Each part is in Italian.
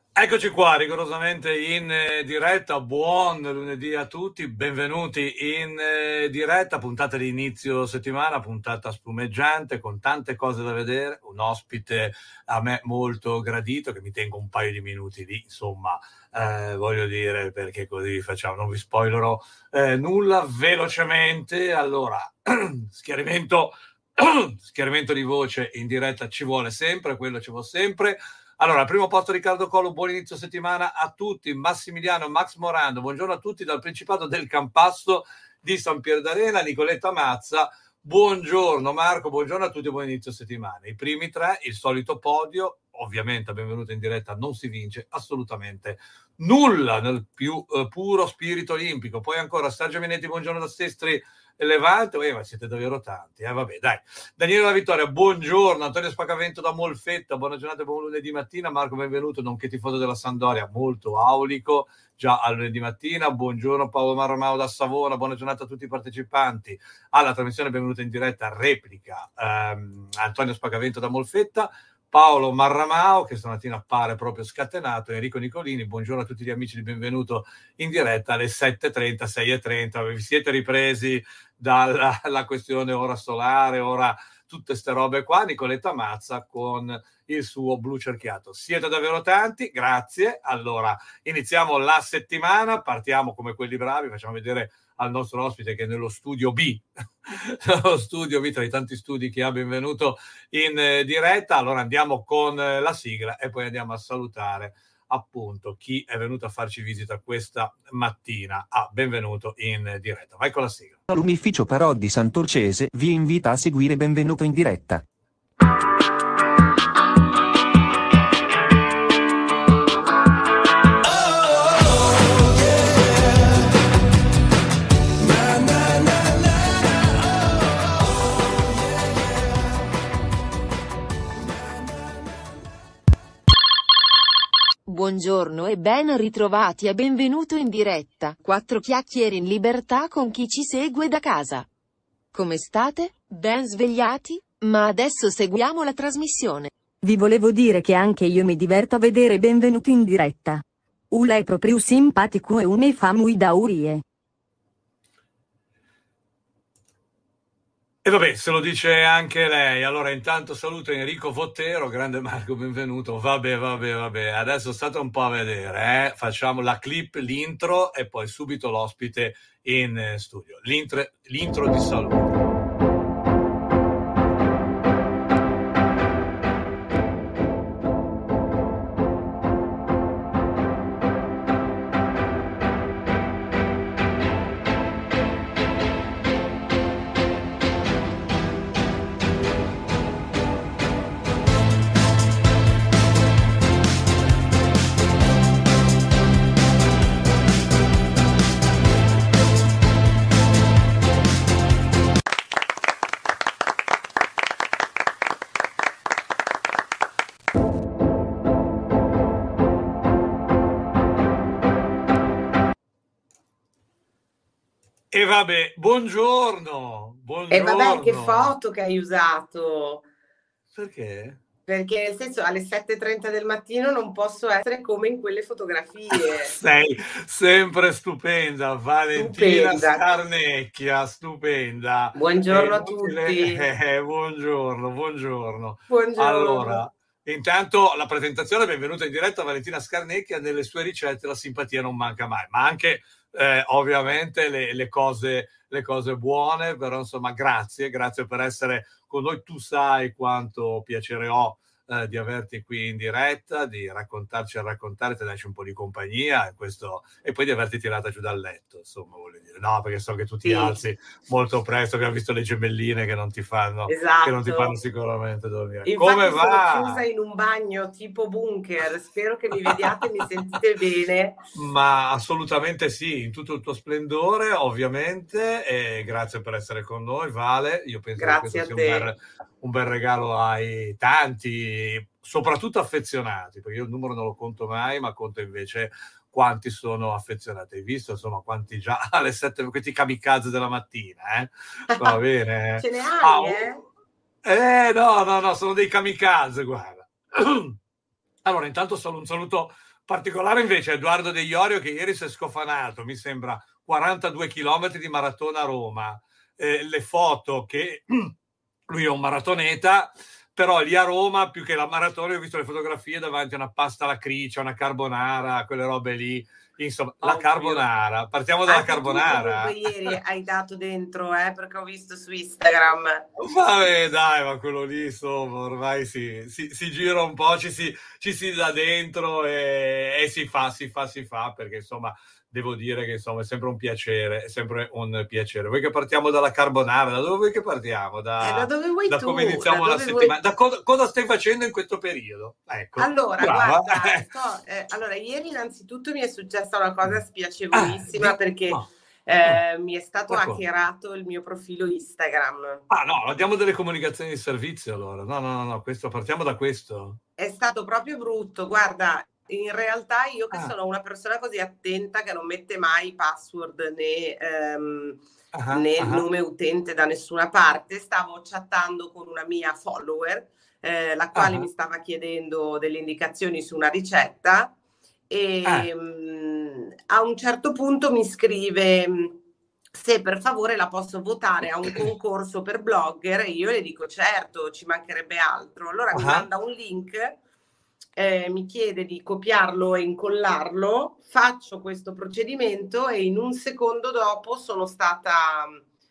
Eccoci qua, rigorosamente in diretta. Buon lunedì a tutti, benvenuti in diretta, puntata di inizio settimana, puntata spumeggiante con tante cose da vedere, un ospite a me molto gradito che mi tengo un paio di minuti lì, insomma, voglio dire, perché così facciamo, non vi spoilerò nulla, velocemente. Allora, schiarimento, schiarimento di voce in diretta ci vuole sempre, quello ci vuole sempre. Allora, al primo posto Riccardo Collo, buon inizio settimana a tutti. Massimiliano, Max Morando, buongiorno a tutti dal Principato del Campasso di San Pier d'Arena. Nicoletta Mazza, buongiorno Marco, buongiorno a tutti e buon inizio settimana. I primi tre, il solito podio, ovviamente benvenuto in diretta, non si vince assolutamente nulla nel più puro spirito olimpico. Poi ancora Sergio Minetti, buongiorno da Sestri Levante. Ma siete davvero tanti, vabbè, dai. Daniele La Vittoria, buongiorno. Antonio Spacavento da Molfetta, buona giornata e buon lunedì mattina. Marco, benvenuto, nonché tifoso della Sampdoria, molto aulico già al lunedì mattina. Buongiorno Paolo Marramao da Savona, buona giornata a tutti i partecipanti alla trasmissione, benvenuto in diretta, replica Antonio Spacavento da Molfetta. Paolo Marramao, che stamattina appare proprio scatenato, Enrico Nicolini, buongiorno a tutti gli amici di Benvenuto in diretta alle 7.30, 6.30, vi siete ripresi dalla questione ora solare, ora tutte ste robe qua. Nicoletta Mazza con il suo blu cerchiato. Siete davvero tanti, grazie. Allora, iniziamo la settimana, partiamo come quelli bravi, facciamo vedere al nostro ospite che è nello studio B, nello studio B tra i tanti studi che ha, benvenuto in diretta. Allora andiamo con la sigla e poi andiamo a salutare appunto chi è venuto a farci visita questa mattina. Benvenuto in diretta. Vai con la sigla. L'Umificio Parò di Sant'Orcese vi invita a seguire Benvenuto in diretta. Buongiorno e ben ritrovati a Benvenuto in diretta. 4 chiacchiere in libertà con chi ci segue da casa. Come state? Ben svegliati? Ma adesso seguiamo la trasmissione. Vi volevo dire che anche io mi diverto a vedere Benvenuto in diretta. Ula è proprio simpatico e mi fa muy daurie. E vabbè, se lo dice anche lei. Allora intanto saluto Enrico Vottero, grande Marco, benvenuto. Vabbè. Adesso state un po' a vedere, facciamo la clip, l'intro e poi subito l'ospite in studio. L'intro di saluto. E vabbè, buongiorno. E vabbè, che foto che hai usato. Perché? Perché nel senso alle 7.30 del mattino non posso essere come in quelle fotografie. Sei sempre stupenda, Valentina Scarnecchia, stupenda. Buongiorno a tutti. Buongiorno. Buongiorno. Allora, intanto la presentazione, benvenuta in diretta Valentina Scarnecchia, nelle sue ricette la simpatia non manca mai, ma anche ovviamente le cose buone, però insomma grazie per essere con noi. Tu sai quanto piacere ho di averti qui in diretta, di raccontarci e raccontarti, darci un po' di compagnia e poi di averti tirata giù dal letto, insomma, voglio dire. No, perché so che tu ti alzi molto presto, abbiamo visto le gemelline che non ti fanno, esatto, che non ti fanno sicuramente dormire. Infatti come va? Sono chiusa in un bagno tipo bunker, spero che mi vediate e mi sentite bene. Ma assolutamente sì, in tutto il tuo splendore, ovviamente, e grazie per essere con noi, Vale. Io penso grazie che questo sia un bel regalo ai tanti, soprattutto affezionati, perché io il numero non lo conto mai, ma conto invece quanti sono affezionati. Hai visto, insomma, quanti già alle 7, questi kamikaze della mattina, Va bene. Ce ne hai, No, sono dei kamikaze, guarda. Allora, intanto un saluto Particolare invece Edoardo De Iorio, che ieri si è scofanato, mi sembra 42 chilometri di maratona a Roma. Le foto che lui è un maratoneta, però lì a Roma, più che la maratona, ho visto le fotografie davanti a una pasta alla cricia, una carbonara, quelle robe lì. Insomma, la carbonara. Partiamo dalla Anche carbonara. Tu ieri hai dato dentro, perché ho visto su Instagram. Vabbè, dai, ma quello lì, insomma, ormai si gira un po', ci si dà dentro e si fa, perché insomma, devo dire che insomma è sempre un piacere, Vuoi che partiamo dalla carbonara? Da dove vuoi che partiamo? Da dove vuoi da tu? come iniziamo la settimana? Da cosa stai facendo in questo periodo? Ecco, allora, brava. guarda, allora, ieri innanzitutto mi è successa una cosa spiacevolissima perché mi è stato hackerato il mio profilo Instagram. Ah no, diamo delle comunicazioni di servizio allora. No, partiamo da questo. È stato proprio brutto, guarda. In realtà io che sono una persona così attenta che non mette mai password né nome utente da nessuna parte, stavo chattando con una mia follower, la quale mi stava chiedendo delle indicazioni su una ricetta e a un certo punto mi scrive se per favore la posso votare a un concorso per blogger, e io le dico certo, ci mancherebbe altro. Allora mi manda un link, mi chiede di copiarlo e incollarlo, faccio questo procedimento e in un secondo dopo sono stata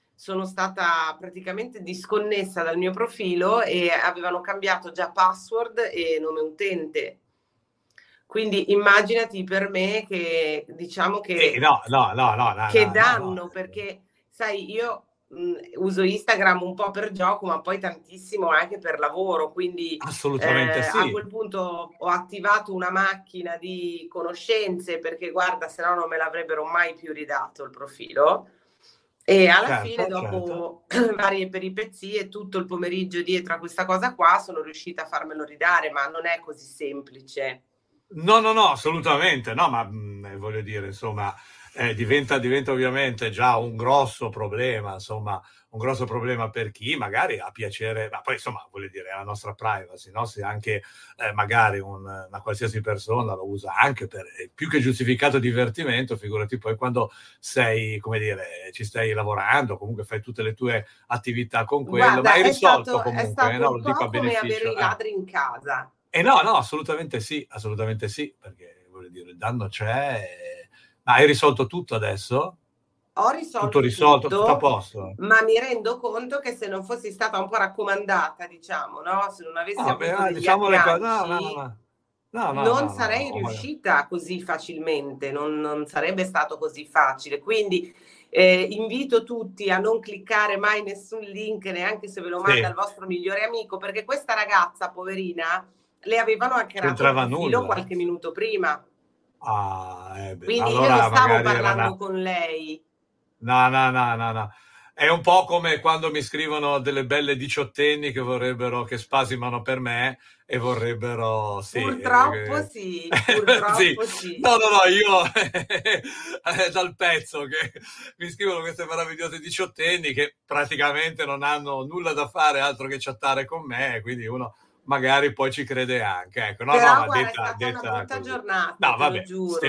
praticamente disconnessa dal mio profilo e avevano cambiato già password e nome utente. Quindi immaginati per me che diciamo che che danno, perché sai, io uso Instagram un po' per gioco, ma poi tantissimo anche per lavoro, quindi assolutamente sì. A quel punto ho attivato una macchina di conoscenze, perché guarda, se no non me l'avrebbero mai più ridato il profilo. E alla fine, dopo varie peripezie, tutto il pomeriggio dietro a questa cosa qua, sono riuscita a farmelo ridare, ma non è così semplice. No, assolutamente, no, ma voglio dire, insomma, diventa ovviamente già un grosso problema, insomma, un grosso problema per chi magari ha piacere, ma poi insomma, voglio dire, è la nostra privacy, no? Se anche magari una qualsiasi persona lo usa anche per più che giustificato divertimento, figurati poi quando sei, come dire, ci stai lavorando, comunque fai tutte le tue attività con quello, guarda, ma hai risolto comunque, è stato no? Lo dico a beneficio. Come avere i ladri in casa. No, assolutamente sì, perché voglio dire, il danno c'è. Ma hai risolto tutto adesso? Ho risolto tutto risolto, tutto a posto. Ma mi rendo conto che se non fossi stata un po' raccomandata, diciamo, no? Se non avessi avuto degli agganci, non sarei riuscita così facilmente, non sarebbe stato così facile. Quindi invito tutti a non cliccare mai nessun link, neanche se ve lo manda il vostro migliore amico, perché questa ragazza, poverina, le avevano hackerato il profilo qualche minuto prima. Quindi allora, io non stavo parlando con lei. No. È un po' come quando mi scrivono delle belle diciottenni che vorrebbero, che spasimano per me e vorrebbero... Sì, purtroppo sì. No, io dal pezzo che mi scrivono queste meravigliose diciottenni che praticamente non hanno nulla da fare altro che chattare con me, quindi uno magari poi ci crede anche, ecco. Però guarda, è stata una brutta giornata. No, vabbè,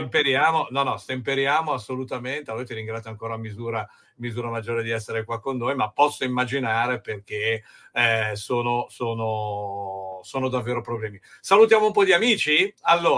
stemperiamo assolutamente. Allora ti ringrazio ancora a misura maggiore di essere qua con noi, ma posso immaginare perché sono davvero problemi. Salutiamo un po' di amici?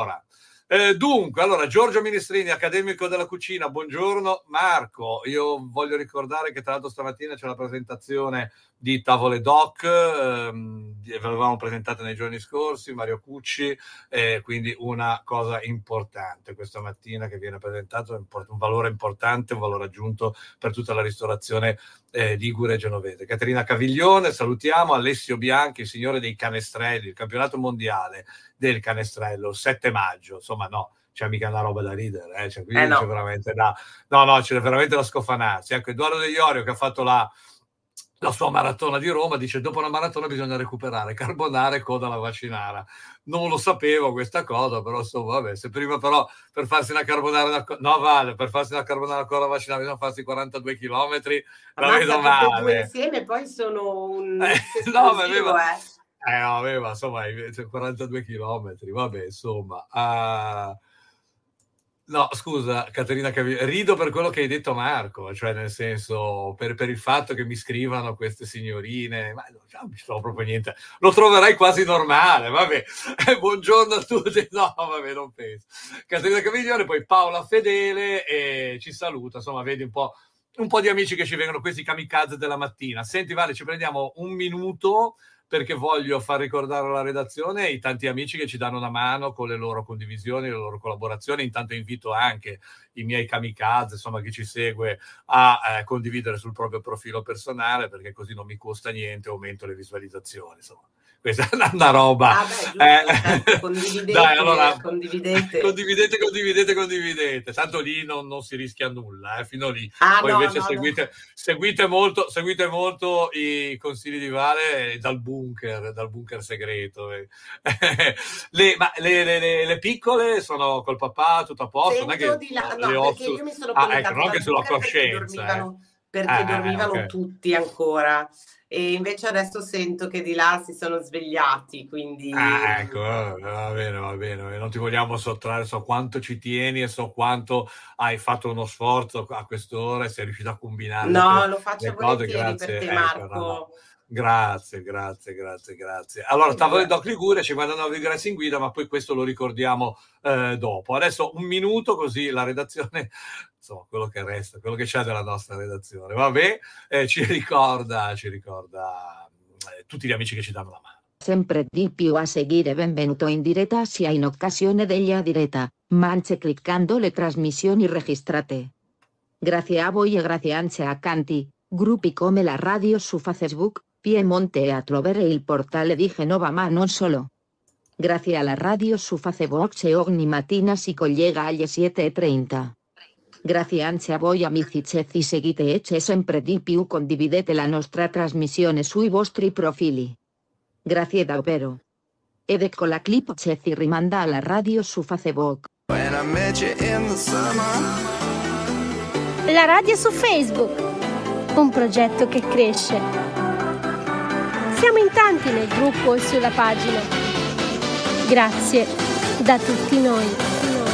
Allora, Giorgio Ministrini, accademico della cucina, buongiorno. Marco, io voglio ricordare che tra l'altro stamattina c'è la presentazione di Tavole Doc, ve l'avevamo presentata nei giorni scorsi, Mario Cucci, quindi una cosa importante questa mattina che viene presentato, un valore importante, un valore aggiunto per tutta la ristorazione ligure e genovese. Caterina Caviglione, salutiamo, Alessio Bianchi, il signore dei canestrelli, il campionato mondiale del canestrello, 7 maggio, insomma c'è mica una roba da ridere, c'è veramente c'è veramente da scofanarsi. Ecco, Edoardo De Iorio che ha fatto la sua maratona di Roma, dice dopo la maratona bisogna recuperare carbonara e coda alla vaccinara. Non lo sapevo questa cosa, però insomma, vabbè, se prima però per farsi una carbonara per farsi una carbonara con la vaccinara bisogna farsi 42 chilometri, la vedo male. Due insieme poi sono un aveva insomma 42 chilometri, vabbè, insomma. No, scusa, Caterina, rido per quello che hai detto Marco, cioè nel senso per il fatto che mi scrivano queste signorine, ma non ci sono proprio niente, lo troverai quasi normale, vabbè, buongiorno a tutti, no, vabbè, non penso. Caterina Camiglione, poi Paola Fedele e ci saluta, insomma, vedi un po' di amici che ci vengono, questi kamikaze della mattina. Senti, Vale, ci prendiamo un minuto perché voglio far ricordare alla redazione i tanti amici che ci danno una mano con le loro condivisioni, le loro collaborazioni. Intanto invito anche i miei kamikaze, insomma, chi ci segue a condividere sul proprio profilo personale, perché così non mi costa niente, aumento le visualizzazioni, insomma. Questa è una roba. Condividete, dai, allora, condividete. Tanto lì non si rischia nulla, fino lì. Poi no, invece no, seguite molto i consigli di Vale dal bunker segreto. Le piccole sono col papà, tutto a posto? Non è che di là, no, perché io mi sono collegata non che sulla coscienza. Perché dormivano okay. tutti ancora. E invece adesso sento che di là si sono svegliati, quindi... ecco, va bene, non ti vogliamo sottrarre, so quanto ci tieni e so quanto hai fatto uno sforzo a quest'ora e sei riuscito a combinare lo faccio volentieri per te, Marco. No. Grazie. Allora, Tavolo Doc Liguria ci mandano l'ingresso in guida, ma poi questo lo ricordiamo dopo. Adesso un minuto, così la redazione, insomma, quello che resta, quello che c'è della nostra redazione, vabbè, ci ricorda tutti gli amici che ci danno la mano. Sempre di più a seguire Benvenuto in diretta sia in occasione della diretta, ma anche cliccando le trasmissioni registrate. Grazie a voi e grazie anche a tanti gruppi come la radio su Facebook, Piemonte e a trovare il portale di Genova, ma non solo. Grazie alla radio su Facebook e ogni mattina si collega alle 7:30. Grazie anche a voi amici e seguite e sempre di più condividete la nostra trasmissione sui vostri profili. Grazie davvero. Ed ecco la clip ci rimanda alla radio su Facebook. La radio su Facebook, un progetto che cresce. Siamo in tanti nel gruppo e sulla pagina. Grazie da tutti noi.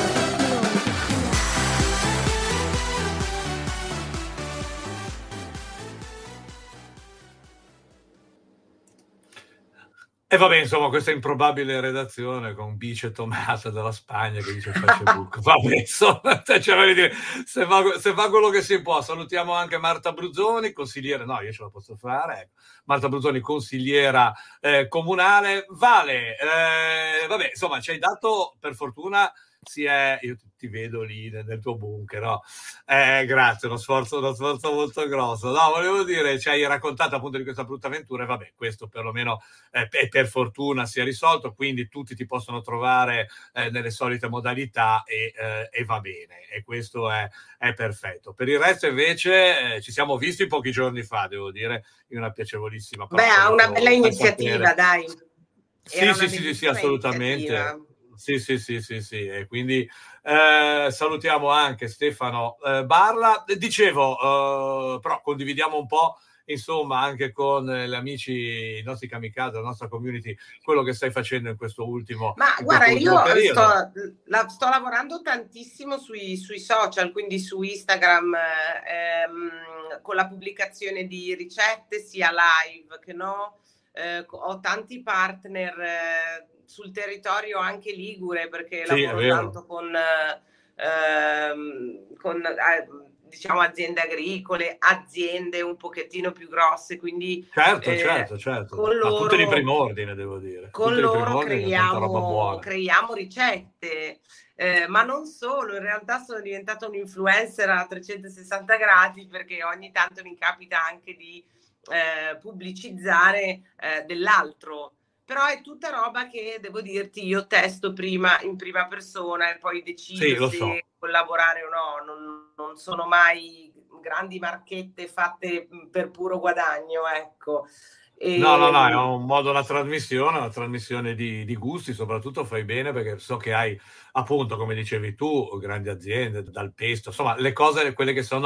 E vabbè, insomma, questa improbabile redazione con Bice Tomata dalla Spagna che dice Facebook. Vabbè, insomma, cioè, voglio dire, se fa quello che si può. Salutiamo anche Marta Bruzzoni, consigliere, no, io ce la posso fare, ecco. Marta Bruzzoni, consigliera comunale. Vale, vabbè, insomma, ci hai dato, per fortuna, io ti vedo lì nel tuo bunker, no? Grazie, uno sforzo molto grosso. No, volevo dire, ci hai raccontato appunto di questa brutta avventura e vabbè, questo perlomeno per fortuna si è risolto, quindi tutti ti possono trovare nelle solite modalità e va bene, e questo è perfetto. Per il resto invece ci siamo visti pochi giorni fa, devo dire, in una piacevolissima una bella iniziativa, dai. Sì, assolutamente. Sì, e quindi salutiamo anche Stefano Barla. Dicevo, però condividiamo un po', insomma, anche con gli amici, i nostri kamikaze, la nostra community, quello che stai facendo in questo ultimo periodo. Ma guarda, io sto lavorando tantissimo sui social, quindi su Instagram, con la pubblicazione di ricette, sia live che no. Ho tanti partner sul territorio anche ligure, perché lavoro tanto con diciamo aziende agricole, aziende un pochettino più grosse, quindi certo. Con loro, ma tutte di primo ordine, devo dire. Con loro creiamo ricette, ma non solo, in realtà sono diventata un influencer a 360 gradi, perché ogni tanto mi capita anche di pubblicizzare dell'altro, però è tutta roba che, devo dirti, io testo prima in prima persona e poi decido se collaborare o no. Non sono mai grandi marchette fatte per puro guadagno, ecco. No, è un modo, una trasmissione di gusti, soprattutto fai bene, perché so che hai, appunto, come dicevi tu, grandi aziende, dal pesto, insomma, le cose, quelle che sono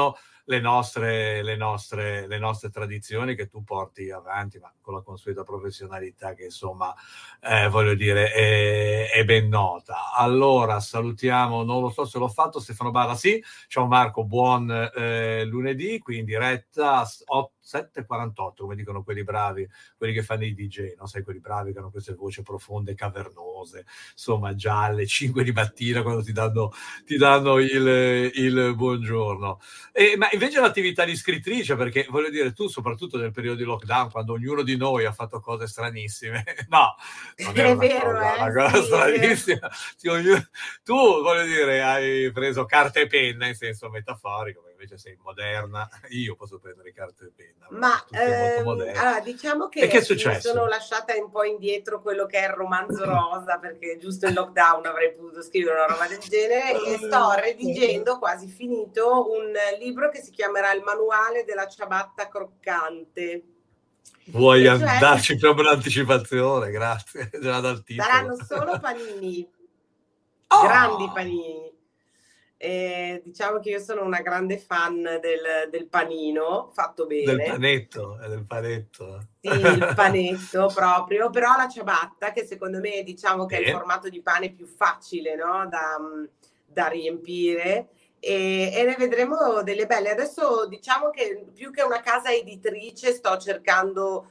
le nostre tradizioni che tu porti avanti, ma con la consueta professionalità che insomma voglio dire è ben nota. Allora salutiamo, non lo so se l'ho fatto, Stefano Barra, sì, ciao Marco, buon lunedì, qui in diretta 7:48, come dicono quelli bravi, quelli che fanno i DJ, no? Sai, quelli bravi che hanno queste voci profonde, cavernose, insomma già alle 5 di mattina quando ti danno il buongiorno. Ma invece l'attività di scrittrice, perché voglio dire, tu soprattutto nel periodo di lockdown, quando ognuno di noi ha fatto cose stranissime, no, non è una cosa stranissima. Tu, voglio dire, hai preso carta e penna in senso metaforico, ma invece sei moderna. Io posso prendere carta e penna. Ma allora, diciamo che mi sono lasciata un po' indietro quello che è il romanzo rosa, perché giusto in lockdown avrei potuto scrivere una roba del genere, e sto redigendo, quasi finito, un libro che si chiamerà Il manuale della ciabatta croccante. Vuoi darci proprio un'anticipazione? Grazie. Saranno solo panini, grandi panini. Diciamo che io sono una grande fan del panino fatto bene. Del panetto. Sì, il panetto proprio, però la ciabatta, che secondo me diciamo che è il formato di pane più facile, no? da riempire, e ne vedremo delle belle. Adesso diciamo che più che una casa editrice sto cercando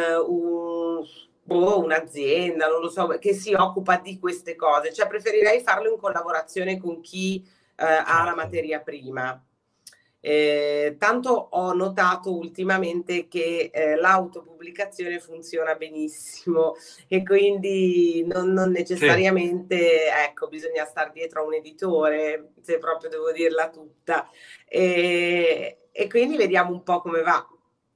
un'azienda, non lo so, che si occupa di queste cose, cioè preferirei farlo in collaborazione con chi ha la materia prima. Tanto ho notato ultimamente che l'autopubblicazione funziona benissimo, e quindi non necessariamente bisogna stare dietro a un editore, se proprio devo dirla tutta, e quindi vediamo un po' come va.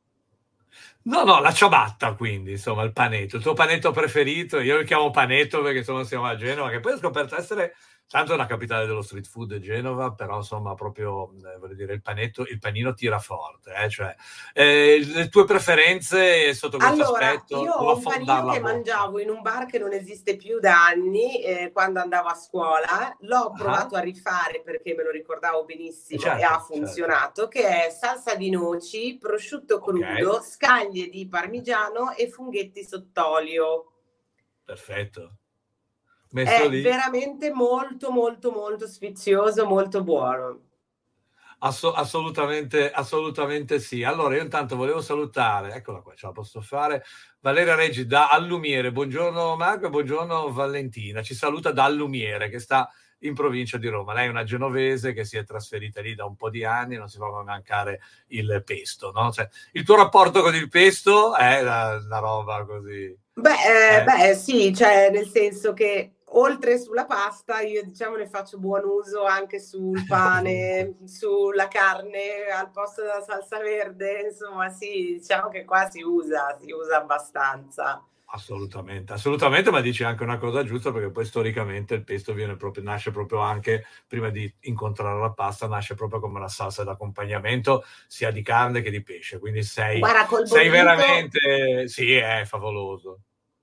No, la ciabatta, quindi, insomma, il panetto, il tuo panetto preferito. Io lo chiamo panetto perché insomma siamo a Genova, che poi ho scoperto essere tanto una capitale dello street food, Genova, però insomma proprio, voglio dire, il panino tira forte, cioè le tue preferenze sotto questo aspetto? Io ho un panino che mangiavo in un bar che non esiste più da anni, quando andavo a scuola, l'ho provato a rifare perché me lo ricordavo benissimo, e ha funzionato, che è salsa di noci, prosciutto crudo, scaglie di parmigiano e funghetti sott'olio. Perfetto. È veramente molto molto molto sfizioso, molto buono. Assolutamente sì. Allora io intanto volevo salutare, eccola qua, ce la posso fare, Valeria Reggi da Allumiere. Buongiorno Marco e buongiorno Valentina, ci saluta da Allumiere, che sta in provincia di Roma. Lei è una genovese che si è trasferita lì da un po' di anni, non si fa mai mancare il pesto, no? Cioè, il tuo rapporto con il pesto è una roba così? Beh, sì, cioè nel senso che oltre sulla pasta io diciamo ne faccio buon uso anche sul pane, sulla carne al posto della salsa verde, insomma sì, diciamo che qua si usa abbastanza. Assolutamente, ma dici anche una cosa giusta, perché poi storicamente il pesto nasce proprio anche, prima di incontrare la pasta, nasce proprio come una salsa d'accompagnamento sia di carne che di pesce, quindi sei veramente, sì, è favoloso.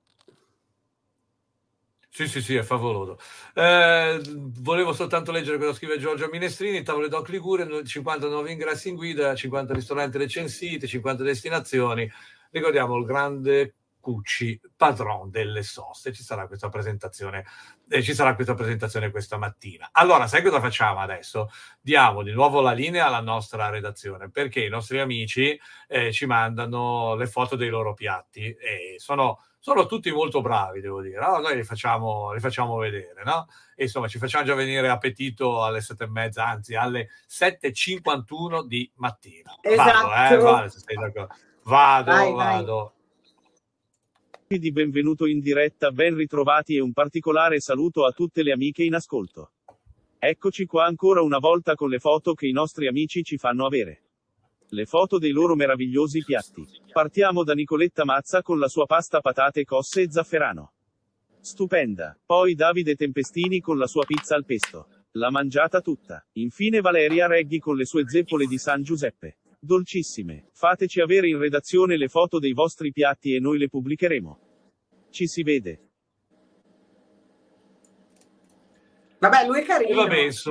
Sì, è favoloso. Volevo soltanto leggere cosa scrive Giorgio Minestrini. Tavole Doc Liguria, 50 nuovi ingressi in guida, 50 ristoranti recensiti, 50 destinazioni. Ricordiamo il grande Cucci, padron delle soste. Ci sarà questa presentazione questa mattina. Allora, sai cosa facciamo adesso? Diamo di nuovo la linea alla nostra redazione, perché i nostri amici ci mandano le foto dei loro piatti, e sono tutti molto bravi, devo dire. No? Noi li facciamo vedere, no? E insomma ci facciamo già venire appetito alle 7:30, anzi alle 7:51 di mattina. Esatto. Vado, se sei d'accordo. Vado. Vai. Di benvenuto in diretta, ben ritrovati, e un particolare saluto a tutte le amiche in ascolto. Eccoci qua ancora una volta con le foto che i nostri amici ci fanno avere. Le foto dei loro meravigliosi piatti. Partiamo da Nicoletta Mazza con la sua pasta patate cosse e zafferano. Stupenda. Poi Davide Tempestini con la sua pizza al pesto. L'ha mangiata tutta. Infine Valeria Reggi con le sue zeppole di San Giuseppe. Dolcissime. Fateci avere in redazione le foto dei vostri piatti e noi le pubblicheremo. Ci si vede. Vabbè, lui è carino. Vabbè, insomma.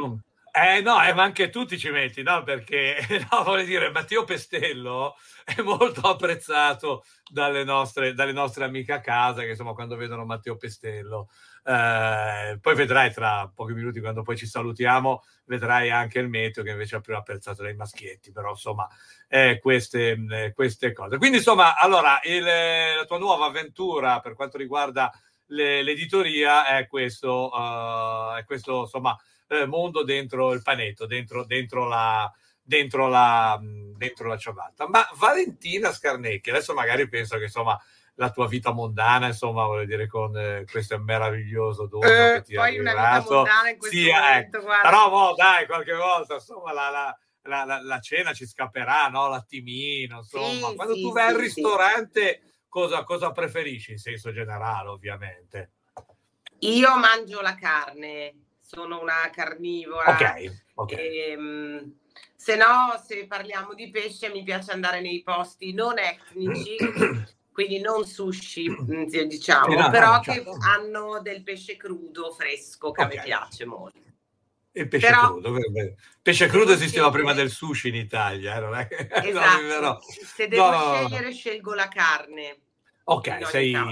No, ma anche tu ti ci metti, no? Perché, no, voglio dire, Matteo Pestello è molto apprezzato dalle nostre amiche a casa, che insomma quando vedono Matteo Pestello, poi vedrai tra pochi minuti, quando poi ci salutiamo, vedrai anche il Meteo, che invece è più apprezzato dai maschietti, però insomma queste cose. Quindi insomma, allora, la tua nuova avventura per quanto riguarda l'editoria è questo insomma, mondo dentro il panetto, dentro la ciabatta. Ma Valentina Scarnecchi, adesso magari penso che insomma la tua vita mondana, insomma, voglio dire, con questo meraviglioso dono che ti è poi arrivato, una vita mondana in questo momento, guarda. Però dai, qualche volta insomma la cena ci scapperà, no? L'attimino, insomma, Sì, quando sì, tu vai sì, al ristorante, cosa preferisci in senso generale, ovviamente? Io mangio la carne, sono una carnivora. Ok. Se no, se parliamo di pesce, mi piace andare nei posti non etnici, quindi non sushi, diciamo, no, però certo. che hanno del pesce crudo, fresco, che a me piace molto. Il pesce crudo. Il pesce crudo esisteva prima del sushi in Italia, non è? Esatto. Se devo scegliere, scelgo la carne. Ok,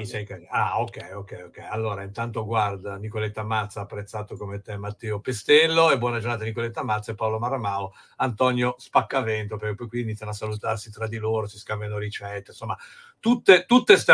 ok. Allora, intanto guarda, Nicoletta Mazza, apprezzato come te Matteo Pestello, e buona giornata Nicoletta Mazza e Paolo Maramao, Antonio Spaccavento, perché poi qui iniziano a salutarsi tra di loro, si scambiano ricette, insomma, tutte ste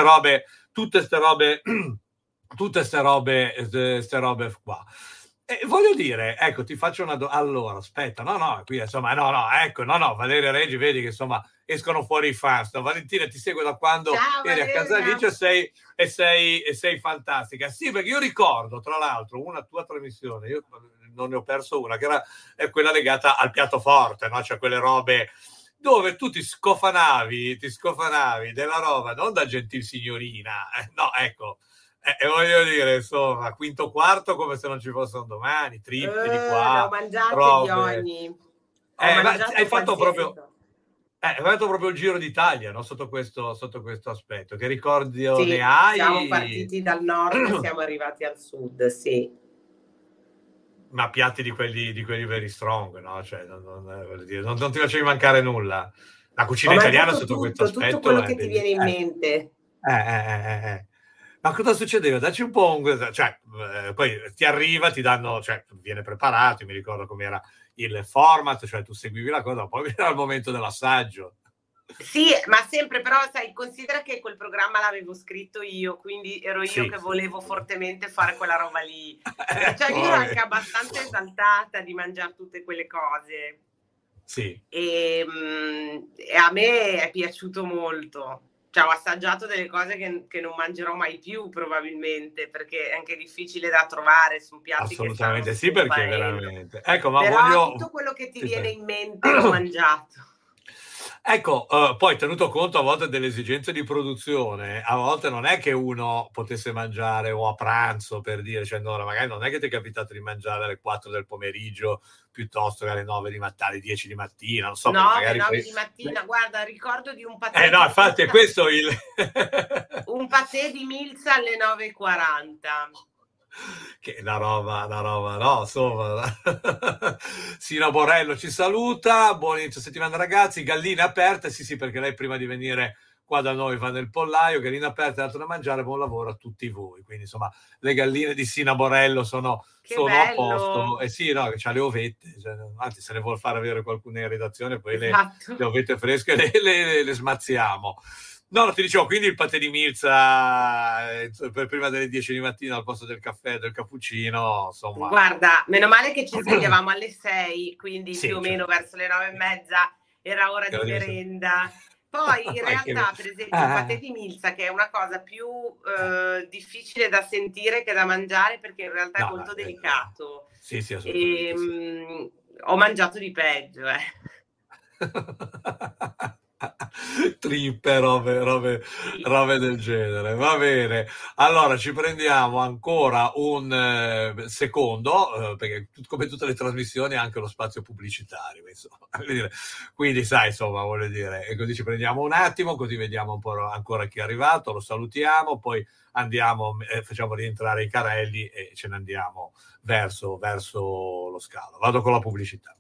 robe qua. E voglio dire, ecco, ti faccio una allora, aspetta, qui insomma, Valeria Reggi, vedi che insomma escono fuori i fans. No, Valentina ti segue da quando eri a Casalice e sei fantastica. Sì, perché io ricordo, tra l'altro, una tua trasmissione, io non ne ho perso una, che era quella legata al piatto forte, no? Cioè quelle robe dove tu ti scofanavi della roba, non da gentil signorina, no, ecco. E voglio dire, insomma, quinto quarto come se non ci fossero domani, triple di qua. Ho mangiato robe. di ogni. Hai fatto proprio il giro d'Italia, no? Sotto questo aspetto. Che ricordo ne hai? Siamo partiti dal nord, siamo arrivati al sud, sì. Ma piatti di quelli very strong, no? Cioè, non ti facevi mancare nulla. La cucina italiana sotto questo aspetto. Tutto quello che ti viene in mente. Ma cosa succedeva? Dacci un po' poi ti arriva, ti danno, viene preparato, mi ricordo com'era il format, cioè tu seguivi la cosa, poi era il momento dell'assaggio. Sì, ma sempre, però sai, considera che quel programma l'avevo scritto io, quindi ero io che volevo fortemente fare quella roba lì. Cioè io ero anche abbastanza esaltata di mangiare tutte quelle cose. Sì. E a me è piaciuto molto. Cioè, ho assaggiato delle cose che non mangerò mai più, probabilmente, perché è anche difficile da trovare su piatti. Assolutamente sì, perché veramente. Ecco, ma però tutto quello che ti viene in mente l'ho mangiato. Ecco, poi tenuto conto a volte delle esigenze di produzione, a volte non è che uno potesse mangiare o a pranzo, per dire, cioè no, magari non è che ti è capitato di mangiare alle 4 del pomeriggio piuttosto che alle 9 di mattina, alle 10 di mattina, non so. No, alle 9 di mattina, guarda, ricordo di un patè. No, infatti è questo il... un patè di Milza alle 9:40. Che una roba, no, insomma. Sina Borello ci saluta, buon inizio settimana ragazzi, galline aperte, sì, perché lei prima di venire qua da noi va nel pollaio, galline aperte, dato da mangiare, buon lavoro a tutti voi. Quindi insomma le galline di Sina Borello sono a posto, sì, no, che c'ha le ovette, anzi se ne vuol fare avere qualcuno in redazione, poi le ovette fresche le smazziamo. No, ti dicevo, quindi il patè di Milza per prima delle 10 di mattina al posto del caffè, del cappuccino, insomma. Guarda, meno male che ci svegliavamo alle 6 quindi più o meno verso le 9:30 era ora di merenda. Poi in realtà, per esempio, il patè di Milza, che è una cosa più difficile da sentire che da mangiare, perché in realtà è molto delicato. Sì, assolutamente. Ho mangiato di peggio, trippe, robe del genere. Va bene. Allora ci prendiamo ancora un secondo, perché come tutte le trasmissioni ha anche lo spazio pubblicitario, insomma. Quindi sai, insomma, voglio dire, e così ci prendiamo un attimo, così vediamo un po' ancora chi è arrivato, lo salutiamo, poi andiamo, facciamo rientrare i carrelli e ce ne andiamo verso lo scalo. Vado con la pubblicità.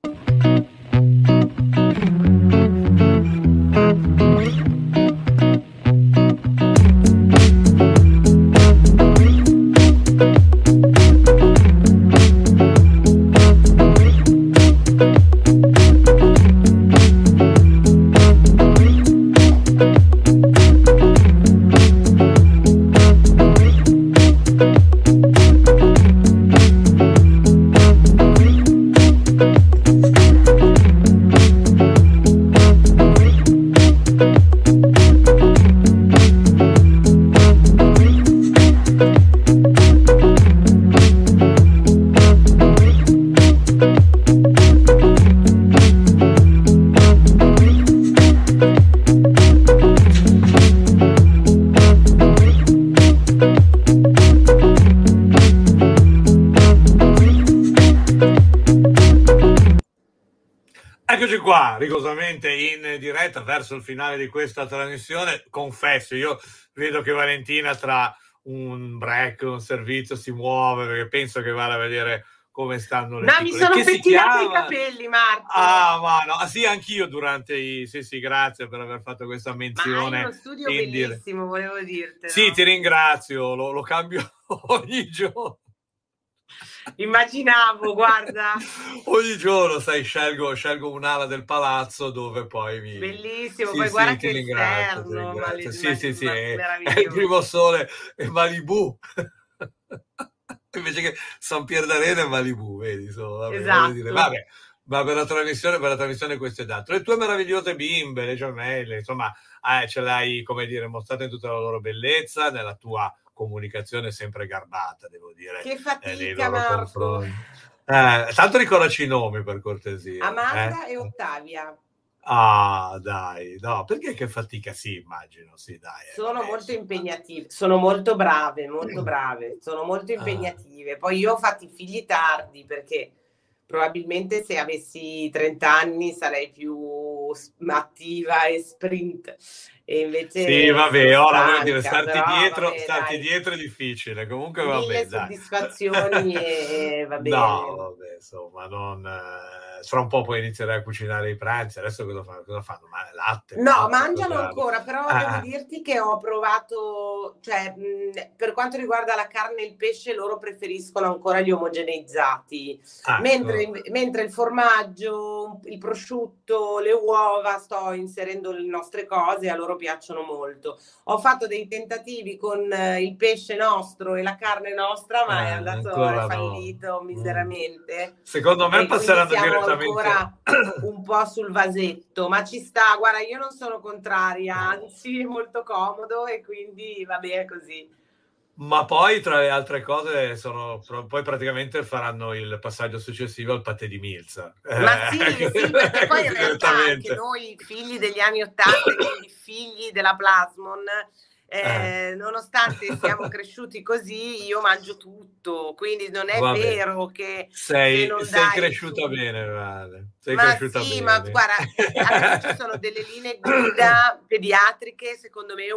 Eccoci qua, rigorosamente in diretta verso il finale di questa trasmissione. Confesso, io vedo che Valentina tra un break, un servizio si muove, perché penso che vada a vedere come stanno le No, piccole. mi sono Che si pettinati i chiama? capelli, Marco. Ah, ma no, sì, anch'io durante i... Sì, grazie per aver fatto questa Ma hai menzione. uno studio bellissimo, volevo dirtelo. Sì, ti ringrazio, lo cambio ogni giorno. Immaginavo, guarda. Ogni giorno, sai, scelgo un'ala del palazzo dove poi mi... Bellissimo, Sì, poi sì, guarda ti che ringrazio, ti esterno, ringrazio. Sì, è il meraviglioso. primo sole è Malibu. Invece che San Pierdarena è Malibu, vedi, insomma, vabbè, Esatto. voglio dire, vabbè, ma per la trasmissione questo è dato. Le tue meravigliose bimbe, le gemelle, insomma, ce l'hai, come dire, mostrate in tutta la loro bellezza, nella tua comunicazione sempre garbata, devo dire. Che fatica, nei loro Marco. confronti. Tanto ricordaci i nomi, per cortesia. Amanda e Ottavia. Ah, dai, no, perché che fatica? Sì, immagino, sì, dai. Sono molto impegnative, sono molto brave, sono molto impegnative. Poi io ho fatto i figli tardi, perché probabilmente se avessi 30 anni sarei più attiva e sprint. E invece sì, vabbè, ora voglio dire, stanca, starti dietro è difficile. Comunque, vabbè, mille dai. soddisfazioni e va bene. No, vabbè, insomma, fra un po' poi inizierai a cucinare i pranzi. Adesso cosa fanno? Ma latte? No, mangiano ancora, però devo dirti che ho provato, cioè, per quanto riguarda la carne e il pesce, loro preferiscono ancora gli omogeneizzati, mentre il formaggio, il prosciutto, le uova, sto inserendo le nostre cose, a loro piacciono molto. Ho fatto dei tentativi con il pesce nostro e la carne nostra, ma è andato fallito miseramente. Secondo me passeranno direttamente ancora un po' sul vasetto, ma ci sta, guarda, io non sono contraria, anzi è molto comodo e quindi va bene così. Ma poi tra le altre cose poi praticamente faranno il passaggio successivo al patè di Milza. Ma sì, perché poi in realtà anche noi figli degli anni *80, quindi figli della Plasmon, nonostante siamo cresciuti così, io mangio tutto, quindi non è vero che sei non cresciuta bene, Vale. Ma guarda, adesso ci sono delle linee guida pediatriche, secondo me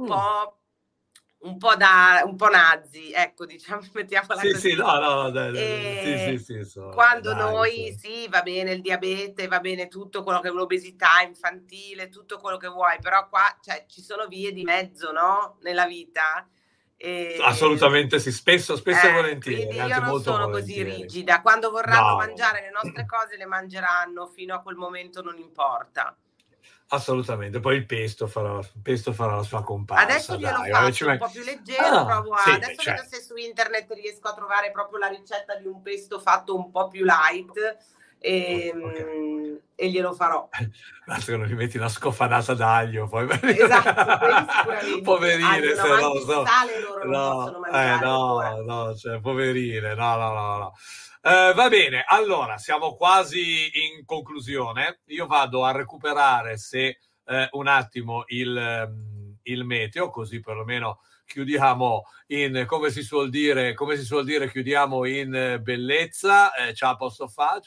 un po' nazi, ecco, diciamo, mettiamola così. Sì, no, dai, sì, quando noi, sì, va bene il diabete, va bene tutto quello che è l'obesità infantile, tutto quello che vuoi, però qua, cioè, ci sono vie di mezzo, no? Nella vita. Assolutamente sì, spesso e volentieri. Quindi io non sono così rigida, quando vorranno mangiare le nostre cose le mangeranno, fino a quel momento non importa. Assolutamente, poi il pesto farà la sua comparsa. Adesso glielo faccio un po' più leggero, provo adesso vedo se su internet riesco a trovare proprio la ricetta di un pesto fatto un po' più light e glielo farò. Basta che non gli metti una scofanata d'aglio, poi esatto, quelli sicuramente. Poverine, se no, sale loro non possono mangiare. No, cioè, poverine, no. Va bene, allora siamo quasi in conclusione. Io vado a recuperare, se un attimo il meteo, così perlomeno chiudiamo come si suol dire, chiudiamo in bellezza. Ce la posso fare.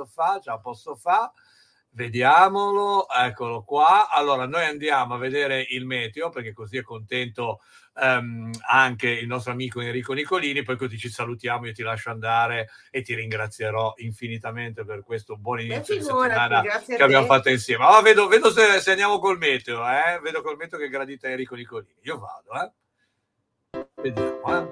Vediamolo, eccolo qua. Allora, noi andiamo a vedere il meteo, perché così è contento anche il nostro amico Enrico Nicolini, poi così ci salutiamo, io ti lascio andare e ti ringrazierò infinitamente per questo buon inizio di settimana che abbiamo fatto insieme. Oh, vedo se andiamo col meteo, vedo col meteo che gradita Enrico Nicolini. Io vado, vediamo,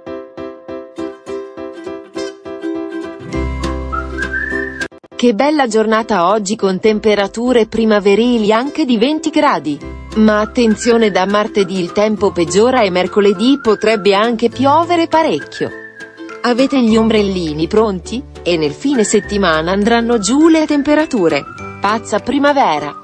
Che bella giornata oggi con temperature primaverili anche di 20 gradi. Ma attenzione, da martedì il tempo peggiora e mercoledì potrebbe anche piovere parecchio. Avete gli ombrellini pronti? E nel fine settimana andranno giù le temperature. Pazza primavera.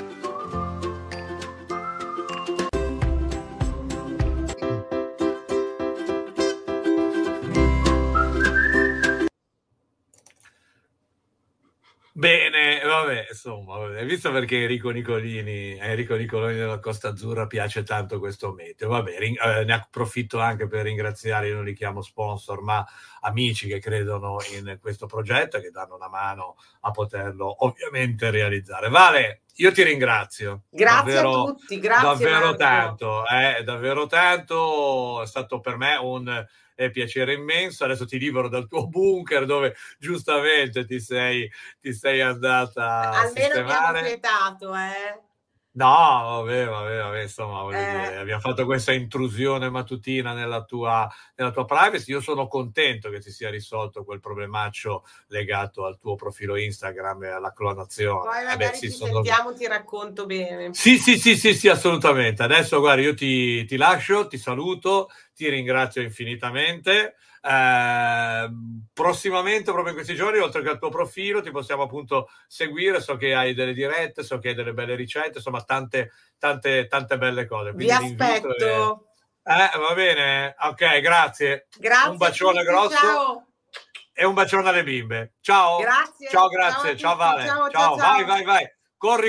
Bene, vabbè, insomma, hai visto perché Enrico Nicolini della Costa Azzurra piace tanto questo meteo? Vabbè, ne approfitto anche per ringraziare, io non li chiamo sponsor, ma amici che credono in questo progetto e che danno una mano a poterlo ovviamente realizzare. Vale, io ti ringrazio. Grazie davvero, a tutti, grazie davvero Marco. davvero tanto, è stato per me un piacere immenso. Adesso ti libero dal tuo bunker dove giustamente ti sei andata a almeno sistemare. mi hanno quietato, No, vabbè, insomma, voglio dire, abbiamo fatto questa intrusione mattutina nella tua privacy. Io sono contento che ti sia risolto quel problemaccio legato al tuo profilo Instagram e alla clonazione. Poi magari sentiamo, ti racconto bene. Sì, assolutamente. Adesso, guarda, io ti lascio, ti saluto, ti ringrazio infinitamente. Prossimamente, proprio in questi giorni, oltre che al tuo profilo, ti possiamo appunto seguire. So che hai delle dirette, so che hai delle belle ricette, insomma tante belle cose. Quindi vi aspetto. Va bene, ok, grazie. Un bacione grosso. Ciao. E un bacione alle bimbe. Ciao. Grazie. Ciao Vale. Ciao. Vai. Corri.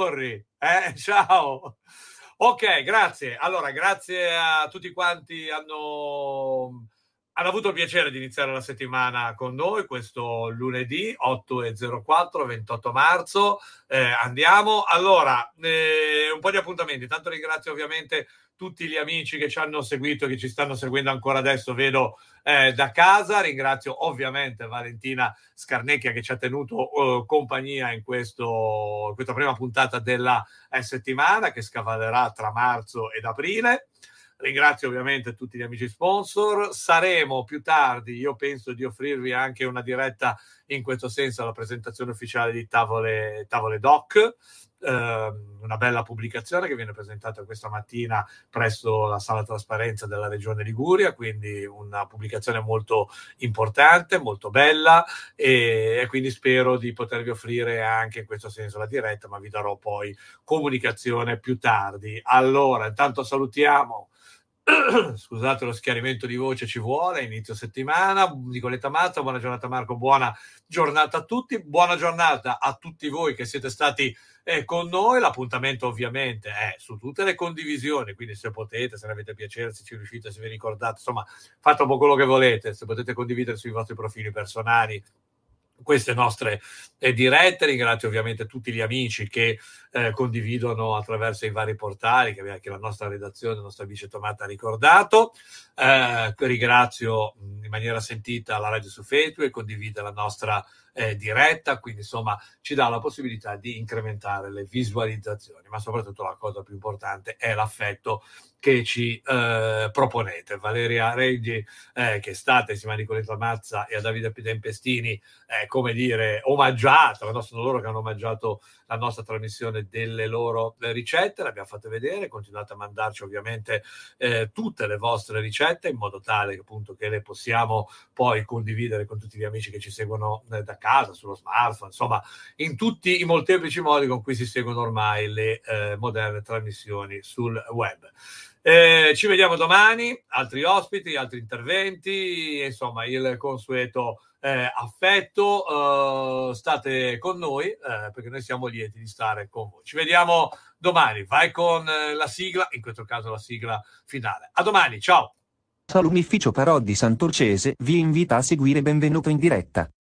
Ciao. Ok, grazie. Allora, grazie a tutti quanti hanno avuto il piacere di iniziare la settimana con noi questo lunedì 8:04, 28 marzo. Andiamo. Allora, un po' di appuntamenti. Tanto ringrazio ovviamente tutti gli amici che ci hanno seguito, che ci stanno seguendo ancora adesso, vedo da casa. Ringrazio ovviamente Valentina Scarnecchia che ci ha tenuto compagnia in questa prima puntata della settimana che scavallerà tra marzo ed aprile. Ringrazio ovviamente tutti gli amici sponsor. Saremo più tardi, io penso di offrirvi anche una diretta in questo senso alla presentazione ufficiale di Tavole Doc, una bella pubblicazione che viene presentata questa mattina presso la Sala Trasparenza della Regione Liguria, quindi una pubblicazione molto importante, molto bella, e quindi spero di potervi offrire anche in questo senso la diretta, ma vi darò poi comunicazione più tardi. Allora, intanto salutiamo. Scusate, lo schiarimento di voce ci vuole, inizio settimana. Nicoletta Mazza, buona giornata Marco, buona giornata a tutti, buona giornata a tutti voi che siete stati con noi. L'appuntamento ovviamente è su tutte le condivisioni, quindi se potete, se ne avete piacere, se ci riuscite, se vi ricordate, insomma fate un po' quello che volete, se potete condividere sui vostri profili personali queste nostre dirette. Ringrazio ovviamente tutti gli amici che condividono attraverso i vari portali che la nostra redazione, la nostra vice Tomata ha ricordato. Ringrazio in maniera sentita la radio su Facebook e condivide la nostra diretta, quindi insomma ci dà la possibilità di incrementare le visualizzazioni, ma soprattutto la cosa più importante è l'affetto che ci proponete. Valeria Reggi che è stata insieme a Nicoletta Mazza e a Davide Tempestini come dire omaggiata, sono loro che hanno omaggiato la nostra trasmissione delle loro ricette, le abbiamo fatte vedere. Continuate a mandarci ovviamente tutte le vostre ricette in modo tale che appunto che le possiamo poi condividere con tutti gli amici che ci seguono da casa, sullo smartphone, insomma in tutti i molteplici modi con cui si seguono ormai le moderne trasmissioni sul web. Ci vediamo domani, altri ospiti, altri interventi, insomma il consueto affetto. State con noi perché noi siamo lieti di stare con voi. Ci vediamo domani. Vai con la sigla, in questo caso la sigla finale. A domani, ciao! Salumificio Parò di Santorcese vi invita a seguire Benvenuto in diretta.